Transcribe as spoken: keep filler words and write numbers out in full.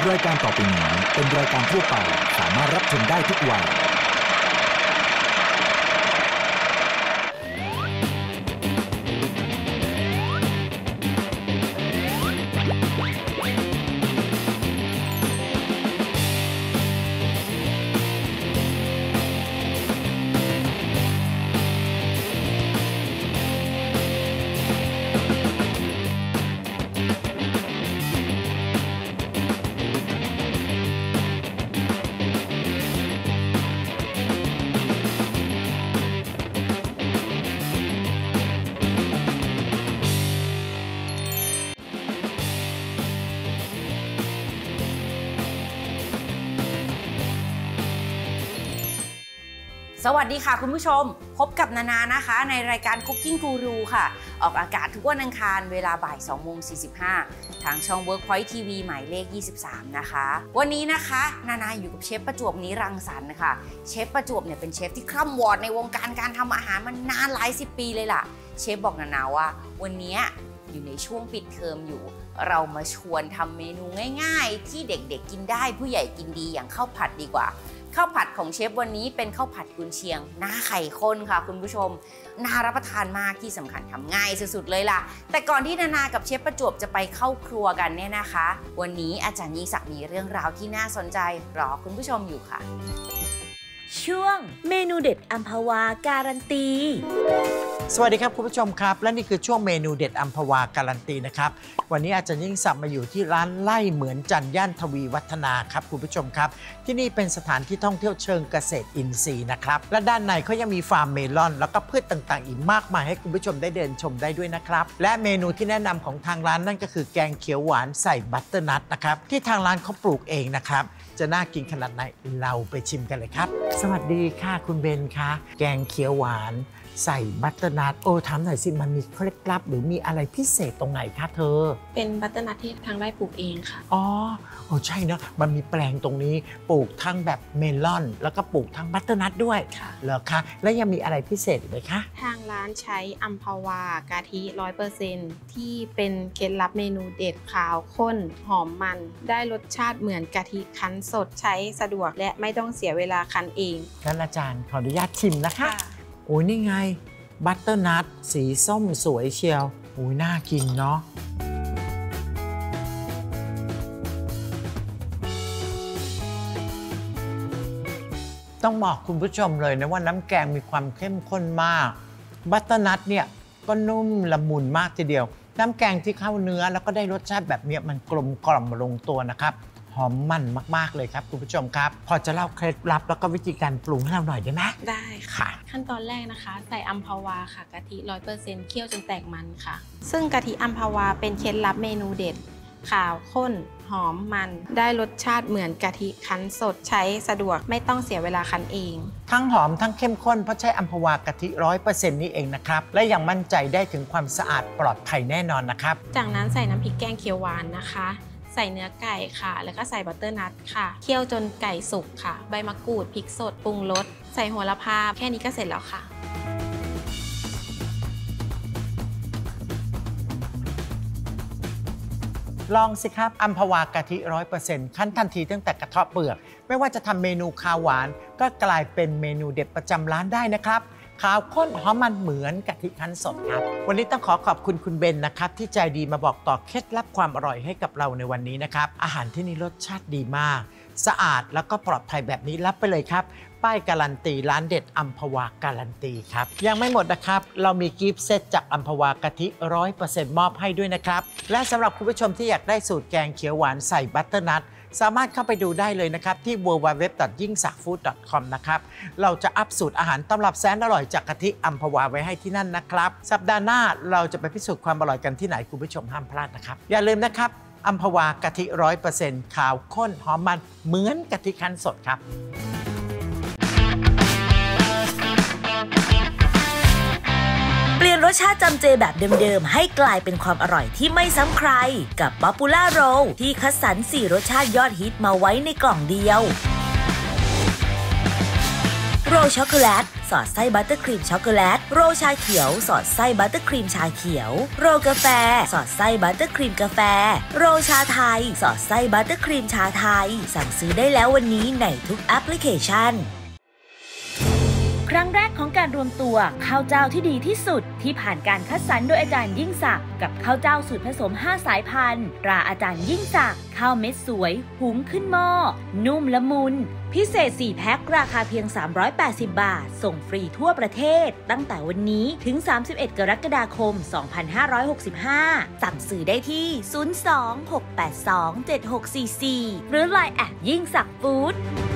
รายการต่อไปนี้เป็นรายการทั่วไปสามารถรับชมได้ทุกวัยสวัสดีค่ะคุณผู้ชมพบกับนานานะคะในรายการ Cooking Guru ค่ะออกอากาศทุกวันอังคารเวลาบ่าย สองโมงสี่สิบห้า ทางช่อง Workpoint ที วี หมายเลขยี่สิบสามนะคะวันนี้นะคะนานาอยู่กับเชฟประจวบนิรังสรรค์นะคะเชฟประจวบเนี่ยเป็นเชฟที่คร่ำวอร์ดในวงการการทำอาหารมานานหลายสิบปีเลยล่ะเชฟบอกนานาว่าวันนี้อยู่ในช่วงปิดเทอมอยู่เรามาชวนทำเมนูง่ายๆที่เด็กๆกินได้ผู้ใหญ่กินดีอย่างข้าวผัดดีกว่าข้าวผัดของเชฟวันนี้เป็นข้าวผัดกุนเชียงหน้าไข่ข้นค่ะคุณผู้ชมน่ารับประทานมากที่สำคัญทำง่ายสุดๆเลยล่ะแต่ก่อนที่นานากับเชฟประจวบจะไปเข้าครัวกันเนี่ยนะคะวันนี้อาจารย์ยิ่งศักดิ์มีเรื่องราวที่น่าสนใจรอคุณผู้ชมอยู่ค่ะช่วงเมนูเด็ดอัมพวาการันตีสวัสดีครับคุณผู้ชมครับและนี่คือช่วงเมนูเด็ดอัมพวาการันตีนะครับวันนี้อาจารย์ยิ่งศักดิ์มาอยู่ที่ร้านไล่เหมือนจันย่านทวีวัฒนาครับคุณผู้ชมครับที่นี่เป็นสถานที่ท่องเที่ยวเชิงเกษตรอินทรีย์นะครับและด้านในเขายังมีฟาร์มเมลอนแล้วก็พืชต่างๆอีกมากมายให้คุณผู้ชมได้เดินชมได้ด้วยนะครับและเมนูที่แนะนำของทางร้านนั่นก็คือแกงเขียวหวานใส่บัตเตอร์นัทนะครับที่ทางร้านเขาปลูกเองนะครับจะน่ากินขนาดไหนเราไปชิมกันเลยครับสวัสดีค่ะคุณเบนคะแกงเขียวหวานใส่บัตเตอร์นัทโอ้ถามหน่อยสิมันมีเคล็ดลับหรือมีอะไรพิเศษตรงไหนคะเธอเป็นบัตเตอร์นัทที่ทางไร่ปลูกเองค่ะอ๋อโอ้ใช่เนาะมันมีแปลงตรงนี้ปลูกทั้งแบบเมลอนแล้วก็ปลูกทั้งบัตเตอร์นัทด้วยเหรอคะแล้วยังมีอะไรพิเศษอีกไหมคะทางร้านใช้อัมพวากะทิ ร้อยเปอร์เซ็นต์ ที่เป็นเคล็ดลับเมนูเด็ดขาวข้นหอมมันได้รสชาติเหมือนกะทิคั้นสดใช้สะดวกและไม่ต้องเสียเวลาคั้นเองงั้นอาจารย์ขออนุญาตชิมนะคะโอ้ยนี่ไงบัตเตอร์นัทสีส้มสวยเชียวโอ้ยน่ากินเนาะต้องบอกคุณผู้ชมเลยนะว่าน้ำแกงมีความเข้มข้นมากบัตเตอร์นัทเนี่ยก็นุ่มละมุนมากทีเดียวน้ำแกงที่เข้าเนื้อแล้วก็ได้รสชาติแบบนี้มันกลมกล่อมลงตัวนะครับหอมมันมากๆเลยครับคุณผู้ชมครับพอจะเล่าเคล็ดลับแล้วก็วิธีการปรุงให้เราหน่อยได้ไหมได้ค่ะขั้นตอนแรกนะคะใส่อัมพวาค่ะกะทิ ร้อยเปอร์เซ็นต์ เคี่ยวจนแตกมันค่ะซึ่งกะทิอัมพวาเป็นเคล็ดลับเมนูเด็ดขาวข้นหอมมันได้รสชาติเหมือนกะทิคั้นสดใช้สะดวกไม่ต้องเสียเวลาคั้นเองทั้งหอมทั้งเข้มข้นเพราะใช้อัมพวากะทิ ร้อยเปอร์เซ็นต์ นี่เองนะครับและยังมั่นใจได้ถึงความสะอาดปลอดภัยแน่นอนนะครับจากนั้นใส่น้ำพริกแกงเขียวหวานนะคะใส่เนื้อไก่ค่ะแล้วก็ใส่บัตเตอร์นัทค่ะเคี่ยวจนไก่สุกค่ะใบมะกรูดพริกสดปรุงรสใส่โหระพาแค่นี้ก็เสร็จแล้วค่ะลองสิครับอัมพวากะทิ ร้อยเปอร์เซ็นต์ ขั้นทันทีตั้งแต่กระเทาะเปลือกไม่ว่าจะทำเมนูคาวหวานก็กลายเป็นเมนูเด็ดประจำร้านได้นะครับขาวข้นหอมมันเหมือนกะทิคั้นสดครับวันนี้ต้องขอขอบคุณคุณเบนนะครับที่ใจดีมาบอกต่อเคล็ดลับความอร่อยให้กับเราในวันนี้นะครับอาหารที่นี่รสชาติดีมากสะอาดแล้วก็ปลอดภัยแบบนี้รับไปเลยครับป้ายการันตีร้านเด็ดอัมพวาการันตีครับยังไม่หมดนะครับเรามีกิฟต์เซตจากอัมพวากะทิ ร้อยเปอร์เซ็นต์ มอบให้ด้วยนะครับและสำหรับคุณผู้ชมที่อยากได้สูตรแกงเขียวหวานใส่บัตเตอร์นัทสามารถเข้าไปดูได้เลยนะครับที่ ดับเบิลยู ดับเบิลยู ดับเบิลยู ดอท ยิ่งศักดิ์ฟู้ด ดอท คอม นะครับเราจะอัพสูตรอาหารตำรับแสนอร่อยจากกะทิอัมพวาไว้ให้ที่นั่นนะครับสัปดาห์หน้าเราจะไปพิสูจน์ความอร่อยกันที่ไหนคุณผู้ชมห้ามพลาดนะครับอย่าลืมนะครับอัมพวากะทิ ร้อยเปอร์เซ็นต์ ขาวข้นหอมมันเหมือนกะทิคั้นสดครับเปลี่ยนรสชาติจำเจแบบเดิมๆให้กลายเป็นความอร่อยที่ไม่ซ้ำใครกับ Popular Roll ที่คัดสรรสี่รสชาติยอดฮิตมาไว้ในกล่องเดียวโรลช็อกโกแลตซสอดไส้บัตเตอร์ครีมช็อกโกแลตโรลชาเขียวสอดไส้บัตเตอร์ครีมชาเขียวโรลกาแฟสอดไส้บัตเตอร์ครีมกาแฟโรลชาไทยสอดไส้บัตเตอร์ครีมชาไทยสั่งซื้อได้แล้ววันนี้ในทุกแอปพลิเคชันครั้งแรกของการรวมตัวข้าวเจ้าที่ดีที่สุดที่ผ่านการคัดสรรโดยอาจารย์ยิ่งศักดิ์กับข้าวเจ้าสูตรผสมห้าสายพันธุ์ตราอาจารย์ยิ่งศักดิ์ข้าวเม็ดสวยหุงขึ้นหม้อนุ่มละมุนพิเศษสี่แพ็คราคาเพียงสามร้อยแปดสิบบาทส่งฟรีทั่วประเทศตั้งแต่วันนี้ถึงสามสิบเอ็ดกรกฎาคมสองพันห้าร้อยหกสิบห้าสั่งซื้อได้ที่ศูนย์ สอง หก แปด สอง เจ็ด หก สี่ สี่หรือ ไลน์ แอทยิ่งศักดิ์ฟู้ด